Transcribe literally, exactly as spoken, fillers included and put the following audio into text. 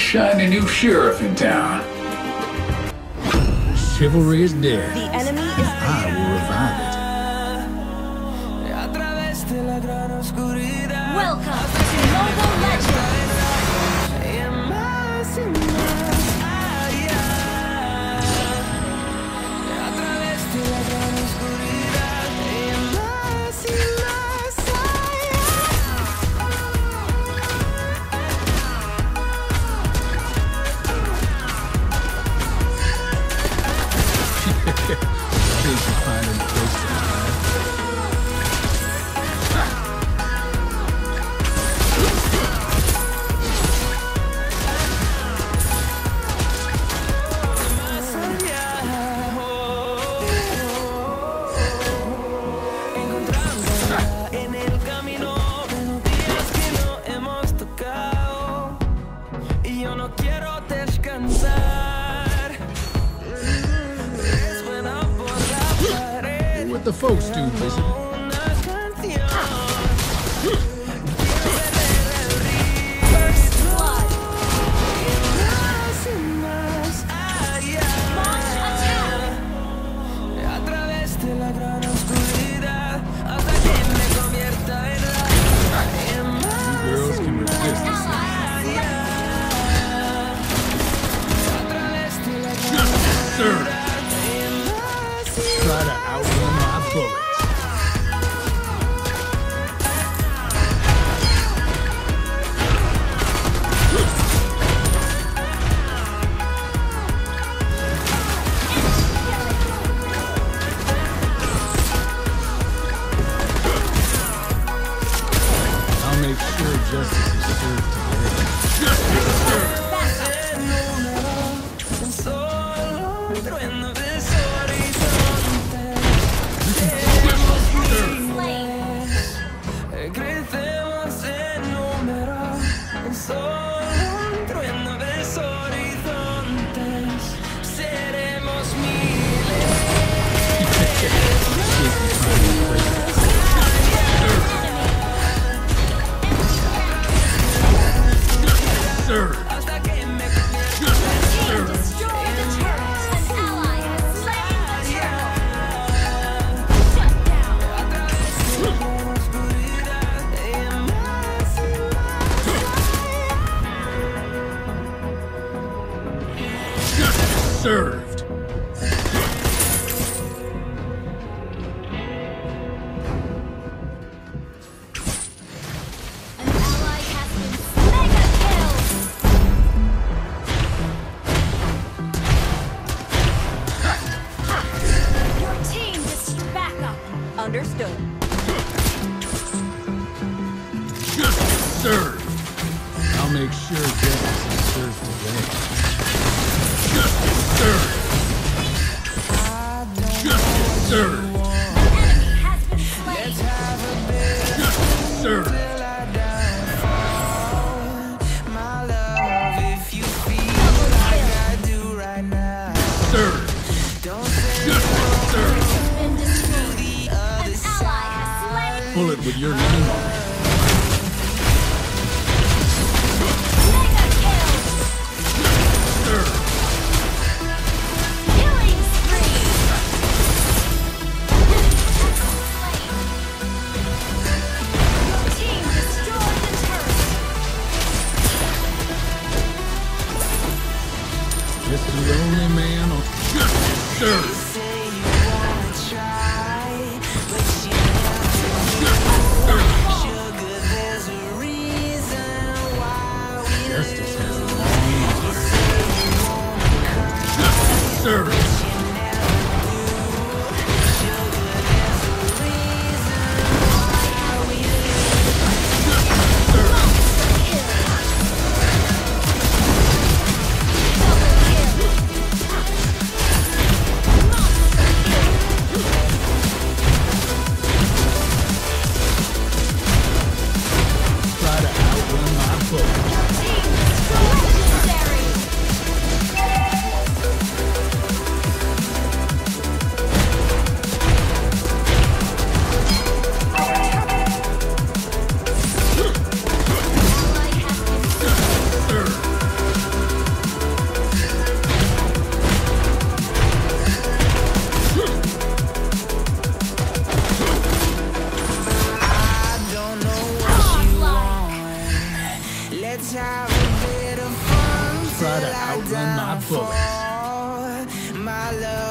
shiny new sheriff in town. Chivalry is dead. The enemy is I will revive it. Welcome to Mobile Legends! What the folks do, Blizzard? Served. An ally has been mega killed. Your team just back up. Understood. Served. I'll make sure justice is served today. Served. Served. An enemy has been slain. Served. Served. Served. Been destroyed. An ally has slain. Bullet with your name on it. Mega kill. Served. Killing spree. Your team destroyed the turret. Just the only man on Served. Justice has a long arm. Served. Try to outrun my foe. Your team is legendary. to outrun my bullets. My love